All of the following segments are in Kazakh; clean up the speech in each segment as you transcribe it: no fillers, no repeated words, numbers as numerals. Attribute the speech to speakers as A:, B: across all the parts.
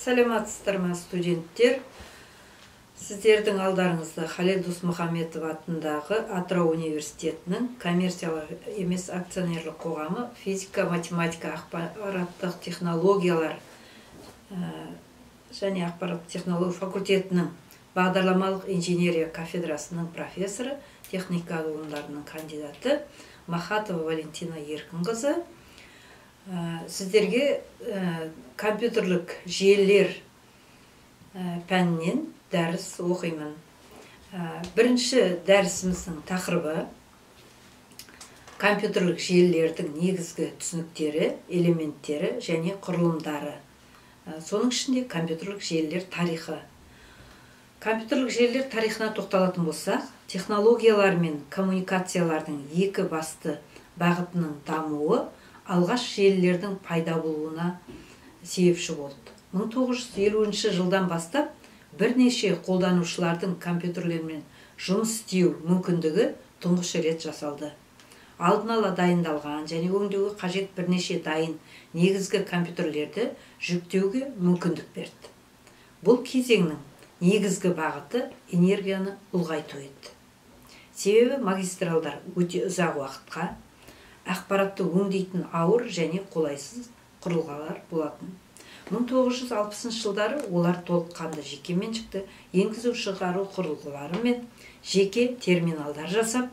A: Саламатсыздар ма, студенттер? Сіздердің алдарыңызда Халел Досмұхамедов атындағы Атырау университетінің коммерциялық емес акционерлік қоғамы физика-математика ақпараттық технологиялар және ақпараттық технология факультетінің бағдарламалық инженерия кафедрасының профессоры, техника ғылымдарының кандидаты Махатова Валентина Еркінқызы сіздерге компьютерлік желілер пәнінен дәріс оқимын. Бірінші дәрісіміздің тақырыбы компьютерлік желілердің негізгі түсініктері, элементтері және құрылымдары. Соның ішінде компьютерлік желілер тарихы. Компьютерлік желілер тарихына тоқталатын болсақ, технологиялар мен коммуникациялардың екі басты бағытының дамуы алғаш желілердің пайда болуына себепші болды. 1950 жылдан бастап бірнеше қолданушылардың компьютерлермен жұмыс істеу мүмкіндігі тұңғыш рет жасалды. Алдын ала дайындалған және өңдеуге қажет бірнеше дайын негізгі компьютерлерді жүктеуге мүмкіндік берді. Бұл кезеңнің негізгі бағыты энергияны ұлғайту еді. Себебі магистралдар өте ұзақ уақытқа ақпаратты өңдейтін ауыр және қолайсыз құрылғылар болатын. 1960 жылдары олар толыққанды жеке меншікті енгізу шығару құрылғылары мен жеке терминалдар жасап,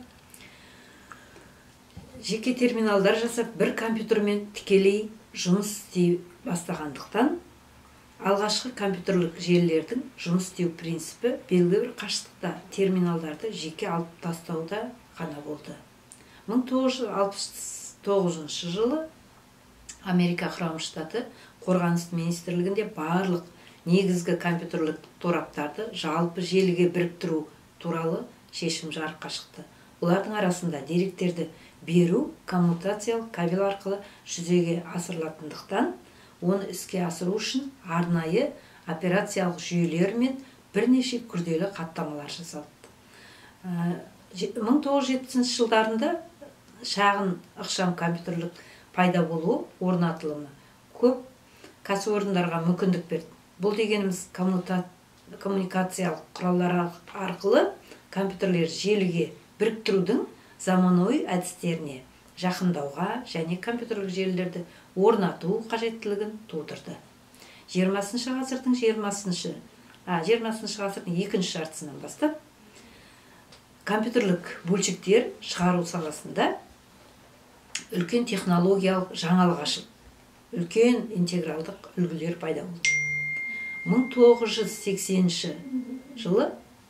A: бір компьютермен тікелей жұмыс істей бастағандықтан, алғашқы компьютерлік желілердің жұмыс істеу принципі белгілі бір қашықтықта терминалдарды жеке алып тастауда ғана болды. 1969 жылы Америка құрама штаты қорғаныс министрлігінде барлық негізгі компьютерлік тораптарды жалпы желіге біріктіру туралы шешім жарыққа шықты. Олардың арасында деректерді беру коммутациялық кабель арқылы жүзеге асырылатындықтан, оны іске асыру үшін арнайы операциялық жүйелер мен бірнеше күрделі хаттамалар жасалды. 1970 жылдарында шағын ықшам компьютерлік пайда болу орнатылымы көп кәсіпорындарға мүмкіндік берді. Бұл дегеніміз коммуникациялық құралдар арқылы компьютерлер желіге біріктірудің заманауи әдістеріне жақындауға және компьютерлік желілерді орнату қажеттілігін тудырды. 20 ғасырдың екінші жартысынан бастап компьютерлік бөлшектер шығару саласында үлкен технологиялық жаңалық ашылып, үлкен интегралдық үлгілер пайда болды. 1980 жылы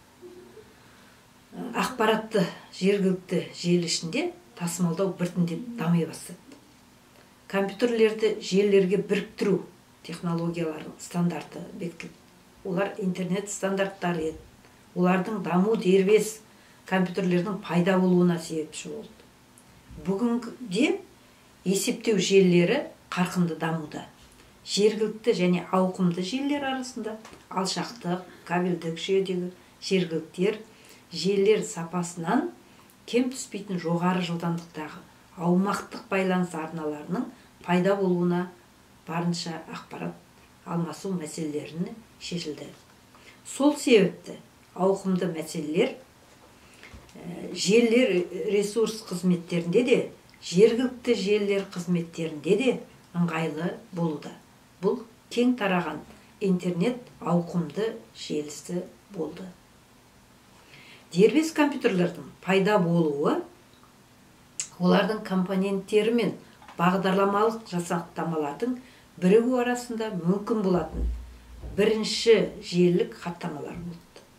A: ақпаратты жергілікті желі ішінде тасымалдау біртіндеп дами бастады. Компьютерлерді желілерге біріктіру технологияларының стандарты бекітілді. Олар интернет стандарттары еді. Олардың даму дербес компьютерлердің пайда болуына себепші болды. Бүгінде есептеу желілері қарқынды дамуда. Жергілікті және ауқымды желілер арасында алшақтық, кабельдік жүйедегі жергіліктер желілер сапасынан кем түспейтін жоғары жылдамдықтағы аумақтық байланыс арналарының пайда болуына барынша ақпарат алмасу мәселелеріне шешілді. Сол себепті ауқымды мәселелер желілер ресурс қызметтерінде де, жергілікті желілер қызметтерінде де ыңғайлы болуда. Бұл кең тараған интернет ауқымды желісі болды. Дербес компьютерлердің пайда болуы, олардың компоненттері мен бағдарламалық жасақтамалардың бірігу арасында мүмкін болатын бірінші желілік хаттамалар болды.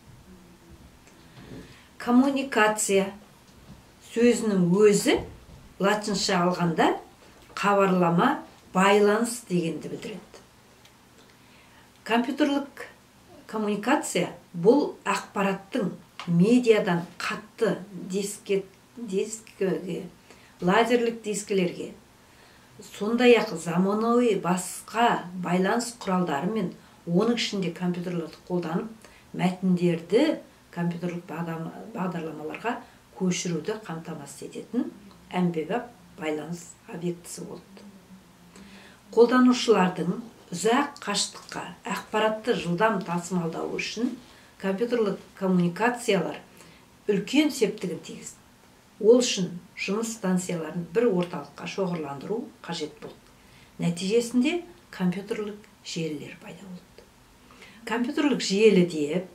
A: Коммуникация сөзінің өзі латынша алғанда хабарлама, байланыс дегенді білдіреді. Компьютерлік коммуникация бұл ақпараттың медиадан қатты дискіге, лазерлік дискілерге, сондай-ақ заманауи басқа байланыс құралдары мен оның ішінде компьютерлерді қолданып, мәтіндерді компьютерлік бағдарламаларға көшіруді қамтамасыз ететін әмбебап байланыс объектісі болды. Қолданушылардың ұзақ қашықтыққа ақпаратты жылдам тасымалдау үшін компьютерлік коммуникациялар үлкен септігін тигізді. Ол үшін жұмыс станцияларын бір орталыққа шоғырландыру қажет болды. Нәтижесінде компьютерлік желілер пайда болды. Компьютерлік желі деп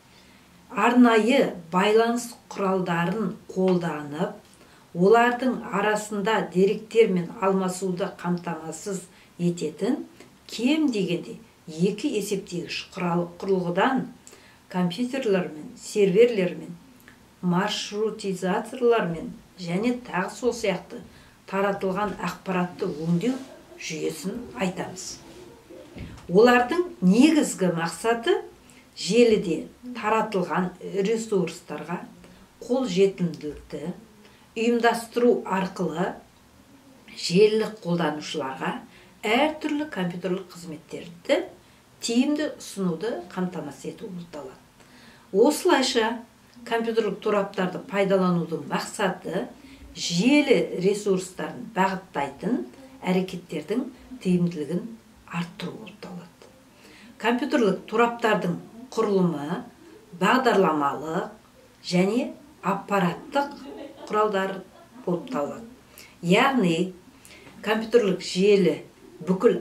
A: арнайы байланыс құралдарын қолданып, олардың арасында деректермен алмасуды қамтамасыз ететін кем дегенде 2 есептегіш құрылғыдан компьютерлермен, серверлермен, маршрутизаторлармен және тағы сол сияқты таратылған ақпаратты өңдеу жүйесін айтамыз. Олардың негізгі мақсаты желіде таратылған ресурстарға қол жетімділікті ұйымдастыру арқылы желілік қолданушыларға әртүрлі компьютерлік қызметтерді тиімді ұсынуды қамтамасыз ету болып табылады. Осылайша компьютерлік тораптарды пайдаланудың мақсаты желі ресурстарын бағыттайтын әрекеттердің тиімділігін арттыру болып табылады. Компьютерлік тораптардың құрылымы бағдарламалық және аппараттық құралдар болып табылады. Яғни компьютерлік желі бүкіл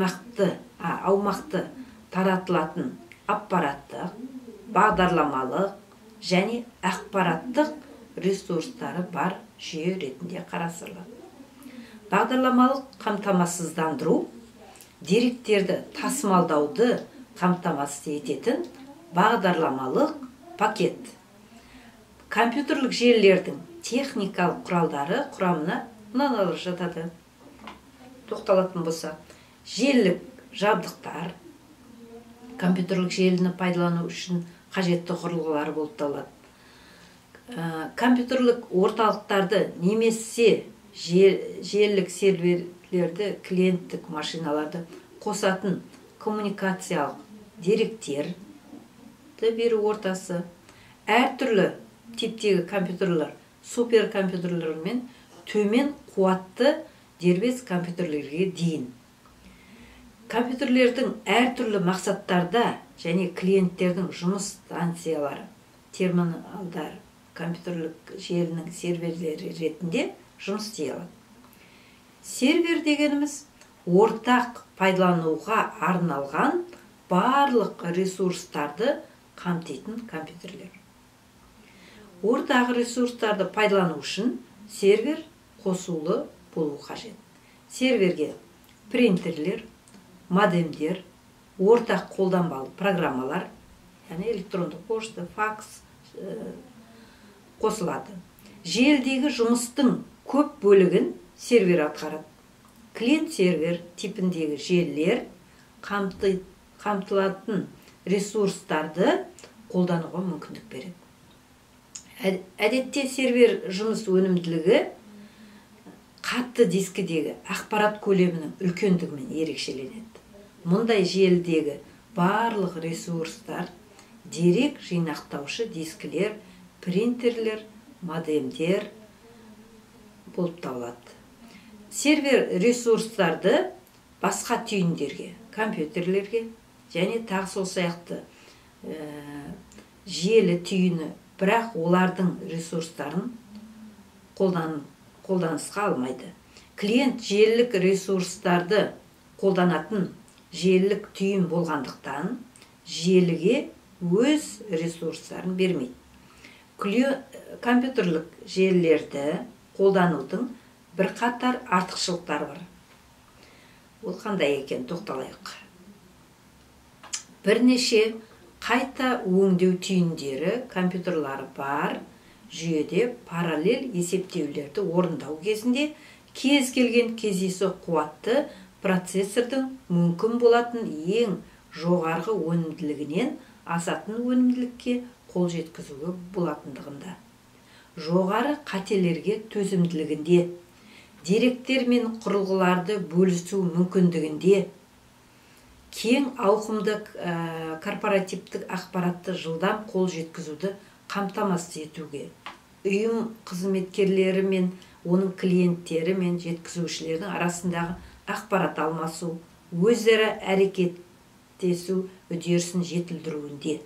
A: аумақты таратылатын аппараттық, бағдарламалық және ақпараттық ресурстары бар жүйе ретінде қарастырылады. Бағдарламалық қамтамасыздандыру деректерді тасымалдауды қамтамасыз ететін бағдарламалық пакет. Компьютерлік желілердің техникалық құралдары құрамына мыналар жатады. Тоқталатын болса, желілік жабдықтар, компьютерлік желіні пайдалану үшін қажетті құрылғылар болып табылады. Компьютерлік орталықтарды немесе желілік серверлерді, клиенттік машиналарды қосатын коммуникациялық деректерді беру ортасы, әртүрлі типтегі компьютерлер, суперкомпьютерлер мен төмен қуатты дербес компьютерлерге дейін. Компьютерлердің әртүрлі мақсаттарда және клиенттердің жұмыс станциялары, терминалдар, компьютерлік желінің серверлері ретінде жұмыс істей алады. Сервер дегеніміз ортақ пайдалануға арналған барлық ресурстарды қамтитын компьютерлер. Ортақ ресурстарды пайдалану үшін сервер қосулы болу қажет. Серверге принтерлер, модемдер, ортақ қолданбалы программалар, яғни электронды пошта, факс қосылады. Желідегі жұмыстың көп бөлігін сервер атқарады. Клиент сервер типіндегі желілер қамтылатын ресурстарды қолдануға мүмкіндік береді. Әдетте сервер жұмыс өнімділігі қатты дискідегі ақпарат көлемінің үлкендігімен ерекшеленеді. Мұндай желідегі барлық ресурстар дерек жинақтаушы дискілер, принтерлер, модемдер болып табылады. Сервер ресурстарды басқа түйіндерге, компьютерлерге және тағы сол сияқты желі түйіні, бірақ олардың ресурстарын қолданысқа алмайды. Клиент желілік ресурстарды қолданатын желілік түйін болғандықтан желіге өз ресурстарын бермейді. Компьютерлік желілерді қолданудың бірқатар артықшылықтары бар. Ол қандай екен тоқталайық. Бірнеше қайта өңдеу түйіндері, компьютерлары бар жүйеде параллель есептеулерді орындау кезінде кез келген кездейсоқ қуатты процессордың мүмкін болатын ең жоғарғы өнімділігінен асатын өнімділікке қол жеткізуге болатындығында, жоғары қателерге төзімділігінде, деректер мен құрылғыларды бөлісу мүмкіндігінде, кең ауқымды корпоративтік ақпаратты жылдам қол жеткізуді қамтамасыз етуге, ұйым қызметкерлері мен оның клиенттері мен жеткізушілердің арасындағы ақпарат алмасу, өзара әрекеттесу үдерісін жетілдіруінде.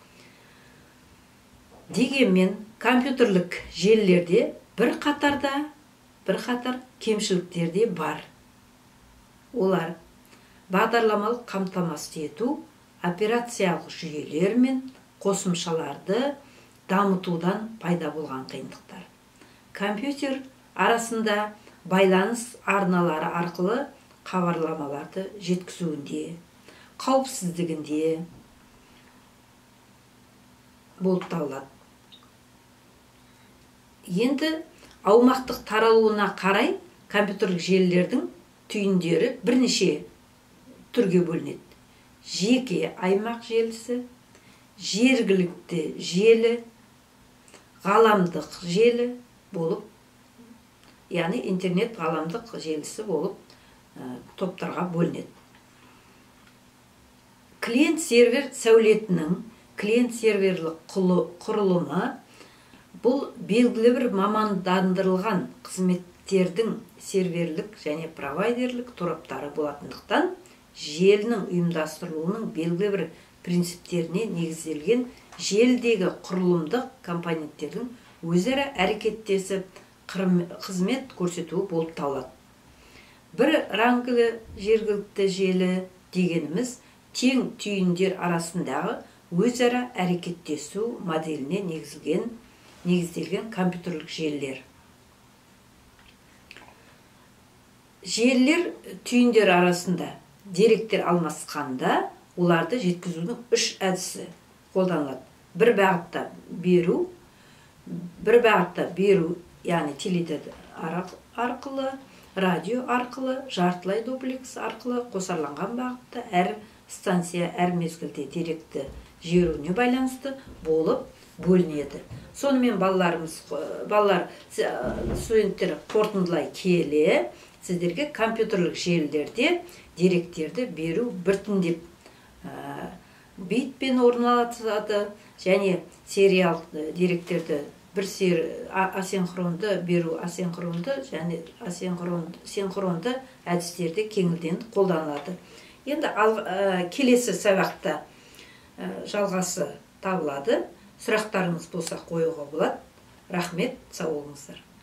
A: Дегенмен компьютерлік желілерде бір қатар кемшіліктер де бар. Олар бағдарламалық қамтамасыз ету, операциялық жүйелер мен қосымшаларды дамытудан пайда болған қиындықтар. Компьютер арасында байланыс арналары арқылы хабарламаларды жеткізуінде, қауіпсіздігінде болып табылады. Енді аумақтық таралуына қарай компьютерлік желілердің түйіндері бірнеше түрге бөлінеді. Жеке аймақ желісі, жергілікті желі, ғаламдық желі болып, яғни интернет ғаламдық желісі болып топтарға бөлінеді. Клиент-сервер сәулетінің клиент-серверлік құрылымы бұл белгілі бір мамандандырылған қызметтердің серверлік және провайдерлік тораптары болатындықтан, желінің ұйымдастырылуының белгілі бір принциптеріне негізделген желідегі құрылымдық компоненттердің өзара әрекеттесіп қызмет көрсетуі болып табылады. Бір рангілі жергілікті желі дегеніміз тең түйіндер арасындағы өзара әрекеттесу моделіне негізделген компьютерлік желілер. Желілер түйіндер арасында деректер алмасқанда оларды жеткізудің үш әдісі қолданылады. Бір бағытта беру, яғни теледидар арқылы, радио арқылы, жартылай дуплекс арқылы, қосарланған бағытта әр станция әр мезгілде деректі жіберуіне байланысты болып бөлінеді. Сонымен студенттер қорытындылай келе, сіздерге компьютерлік желілерде деректерді беру біртіндеп битпен орналасады, және сериал деректерді асинхронды беру, асинхронды және синхронды әдістерде кеңінен қолданылады. Енді келесі сабақта жалғасы табылады. Сұрақтарыңыз болса қоюға болады. Рахмет, сау болыңыздар.